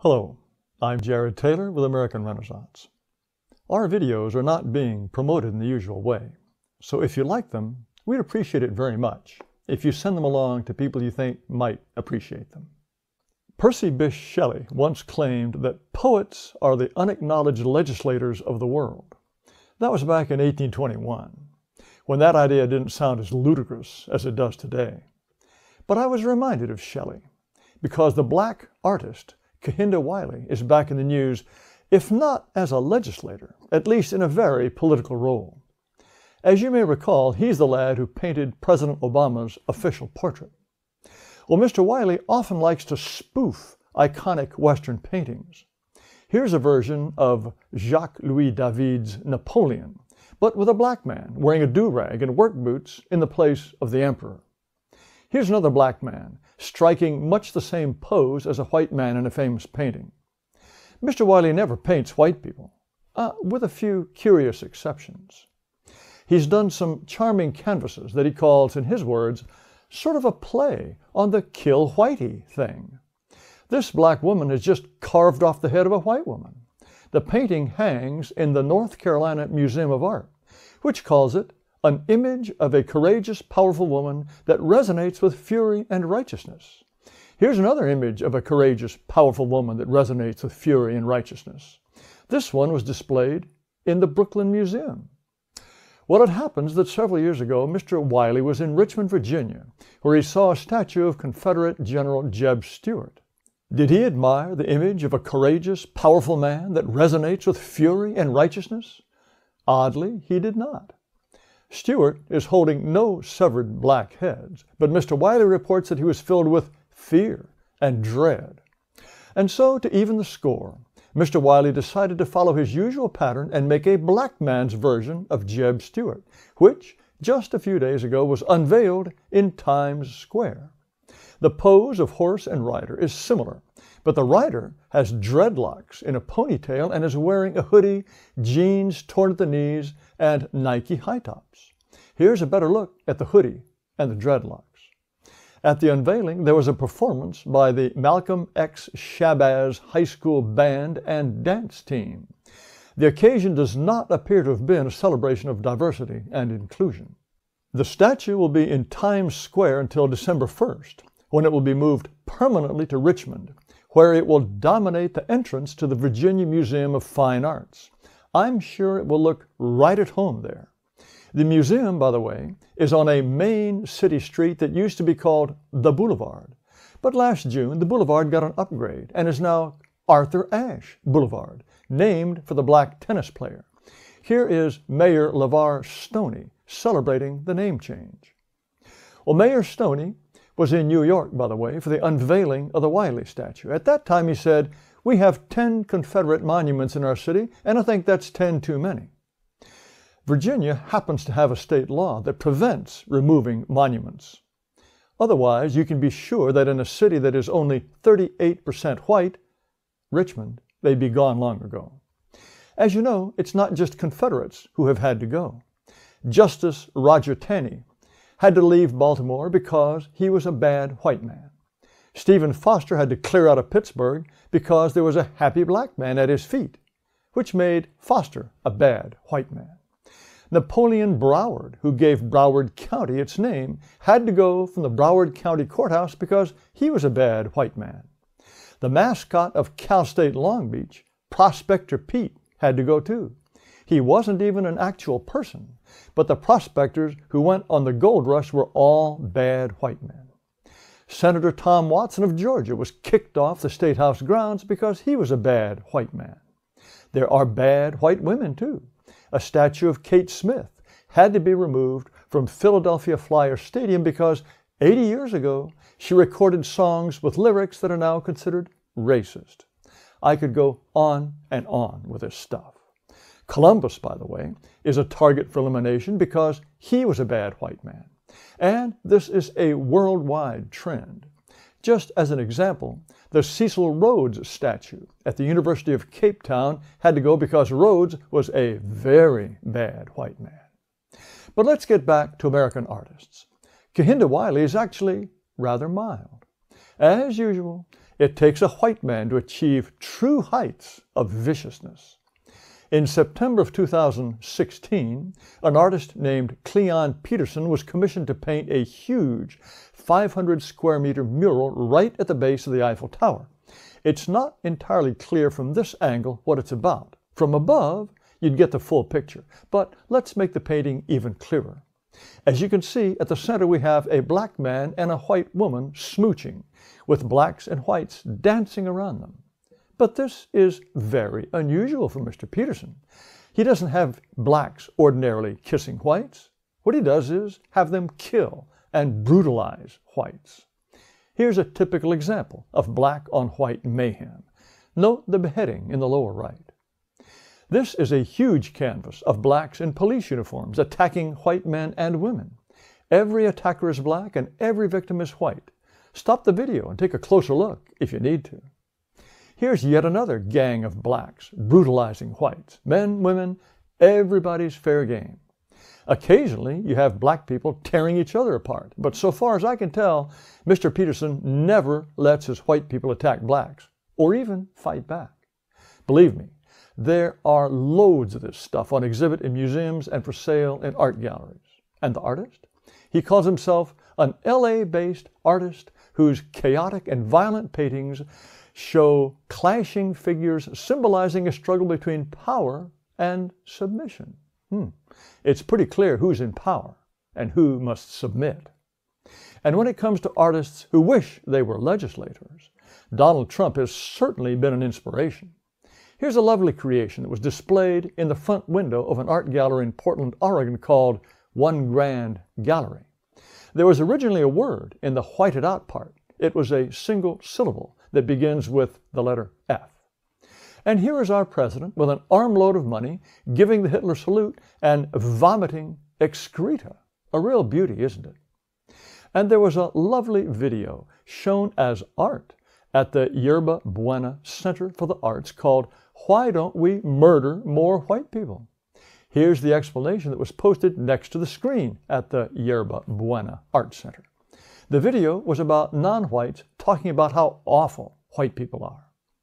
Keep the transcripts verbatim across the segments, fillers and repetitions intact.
Hello, I'm Jared Taylor with American Renaissance. Our videos are not being promoted in the usual way, so if you like them, we'd appreciate it very much if you send them along to people you think might appreciate them. Percy Bysshe Shelley once claimed that poets are the unacknowledged legislators of the world. That was back in eighteen twenty-one, when that idea didn't sound as ludicrous as it does today. But I was reminded of Shelley, because the black artist Kehinde Wiley is back in the news, if not as a legislator, at least in a very political role. As you may recall, he's the lad who painted President Obama's official portrait. Well, Mister Wiley often likes to spoof iconic Western paintings. Here's a version of Jacques-Louis David's Napoleon, but with a black man wearing a do-rag and work boots in the place of the emperor. Here's another black man, striking much the same pose as a white man in a famous painting. Mister Wiley never paints white people, uh, with a few curious exceptions. He's done some charming canvases that he calls, in his words, sort of a play on the kill whitey thing. This black woman has just carved off the head of a white woman. The painting hangs in the North Carolina Museum of Art, which calls it an image of a courageous, powerful woman that resonates with fury and righteousness. Here's another image of a courageous, powerful woman that resonates with fury and righteousness. This one was displayed in the Brooklyn Museum. Well, it happens that several years ago, Mister Wiley was in Richmond, Virginia, where he saw a statue of Confederate General Jeb Stuart. Did he admire the image of a courageous, powerful man that resonates with fury and righteousness? Oddly, he did not. Stuart is holding no severed black heads, but Mister Wiley reports that he was filled with fear and dread. And so, to even the score, Mister Wiley decided to follow his usual pattern and make a black man's version of Jeb Stuart, which, just a few days ago, was unveiled in Times Square. The pose of horse and rider is similar, but the rider has dreadlocks in a ponytail and is wearing a hoodie, jeans torn at the knees, and Nike high tops. Here's a better look at the hoodie and the dreadlocks. At the unveiling, there was a performance by the Malcolm X Shabazz High School Band and Dance Team. The occasion does not appear to have been a celebration of diversity and inclusion. The statue will be in Times Square until December first, when it will be moved permanently to Richmond, where it will dominate the entrance to the Virginia Museum of Fine Arts. I'm sure it will look right at home there. The museum, by the way, is on a main city street that used to be called the Boulevard. But last June, the Boulevard got an upgrade and is now Arthur Ashe Boulevard, named for the black tennis player. Here is Mayor LeVar Stoney celebrating the name change. Well, Mayor Stoney was in New York, by the way, for the unveiling of the Wiley statue. At that time, he said, "We have ten Confederate monuments in our city, and I think that's ten too many." Virginia happens to have a state law that prevents removing monuments. Otherwise, you can be sure that in a city that is only thirty-eight percent white, Richmond, they'd be gone long ago. As you know, it's not just Confederates who have had to go. Justice Roger Taney had to leave Baltimore because he was a bad white man. Stephen Foster had to clear out of Pittsburgh because there was a happy black man at his feet, which made Foster a bad white man. Napoleon Broward, who gave Broward County its name, had to go from the Broward County Courthouse because he was a bad white man. The mascot of Cal State Long Beach, Prospector Pete, had to go too. He wasn't even an actual person, but the prospectors who went on the gold rush were all bad white men. Senator Tom Watson of Georgia was kicked off the State House grounds because he was a bad white man. There are bad white women too. A statue of Kate Smith had to be removed from Philadelphia Flyer Stadium because eighty years ago she recorded songs with lyrics that are now considered racist. I could go on and on with this stuff. Columbus, by the way, is a target for elimination because he was a bad white man. And this is a worldwide trend. Just as an example, the Cecil Rhodes statue at the University of Cape Town had to go because Rhodes was a very bad white man. But let's get back to American artists. Kehinde Wiley is actually rather mild. As usual, It takes a white man to achieve true heights of viciousness. In September of two thousand sixteen, an artist named Cleon Peterson was commissioned to paint a huge five hundred square meter mural right at the base of the Eiffel Tower. It's not entirely clear from this angle what it's about. From above, you'd get the full picture, but let's make the painting even clearer. As you can see, at the center we have a black man and a white woman smooching, with blacks and whites dancing around them. But this is very unusual for Mister Peterson. He doesn't have blacks ordinarily kissing whites. What he does is have them kill and brutalize whites. Here's a typical example of black on white mayhem. Note the beheading in the lower right. This is a huge canvas of blacks in police uniforms attacking white men and women. Every attacker is black and every victim is white. Stop the video and take a closer look if you need to. Here's yet another gang of blacks brutalizing whites. Men, women, everybody's fair game. Occasionally, you have black people tearing each other apart, but so far as I can tell, Mister Peterson never lets his white people attack blacks, or even fight back. Believe me, there are loads of this stuff on exhibit in museums and for sale in art galleries. And the artist? He calls himself an L A-based artist whose chaotic and violent paintings show clashing figures symbolizing a struggle between power and submission. Hmm. It's pretty clear who's in power and who must submit. And when it comes to artists who wish they were legislators, Donald Trump has certainly been an inspiration. Here's a lovely creation that was displayed in the front window of an art gallery in Portland, Oregon called One Grand Gallery. There was originally a word in the whited out part. It was a single syllable that begins with the letter F. And here is our president with an armload of money, giving the Hitler salute and vomiting excreta. A real beauty, isn't it? And there was a lovely video shown as art at the Yerba Buena Center for the Arts called Why Don't We Murder More White People? Here's the explanation that was posted next to the screen at the Yerba Buena Art Center. The video was about non-whites talking about how awful white people are.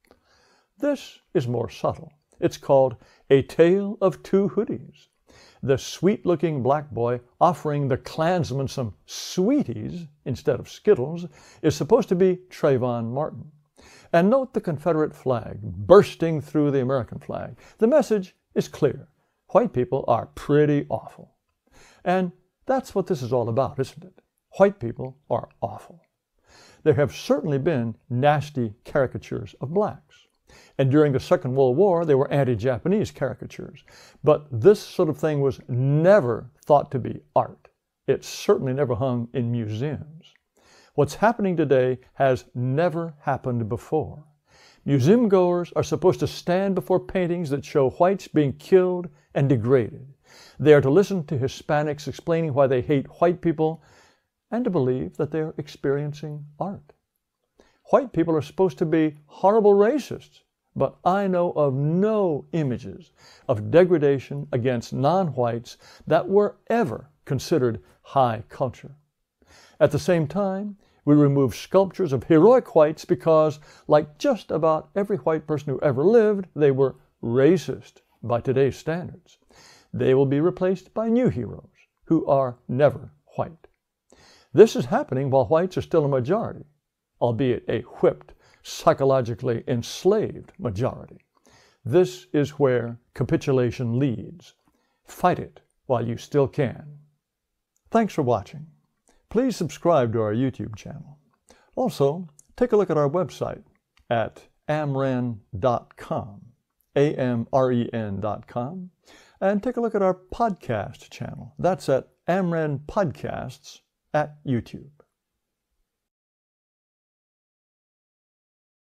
This is more subtle. It's called A Tale of Two Hoodies. The sweet-looking black boy offering the Klansman some sweeties instead of Skittles is supposed to be Trayvon Martin. And note the Confederate flag bursting through the American flag. The message is clear. White people are pretty awful. And that's what this is all about, isn't it? White people are awful. There have certainly been nasty caricatures of blacks. And during the Second World War, they were anti-Japanese caricatures. But this sort of thing was never thought to be art. It certainly never hung in museums. What's happening today has never happened before. Museum goers are supposed to stand before paintings that show whites being killed and degraded. They are to listen to Hispanics explaining why they hate white people and to believe that they are experiencing art. White people are supposed to be horrible racists, but I know of no images of degradation against non-whites that were ever considered high culture. At the same time, we remove sculptures of heroic whites because, like just about every white person who ever lived, they were racist by today's standards. They will be replaced by new heroes who are never white. This is happening while whites are still a majority, albeit a whipped, psychologically enslaved majority. This is where capitulation leads. Fight it while you still can. Thanks for watching. Please subscribe to our YouTube channel. Also, take a look at our website at amren dot com, A M R E N dot com, and take a look at our podcast channel. That's at Amren Podcasts at YouTube.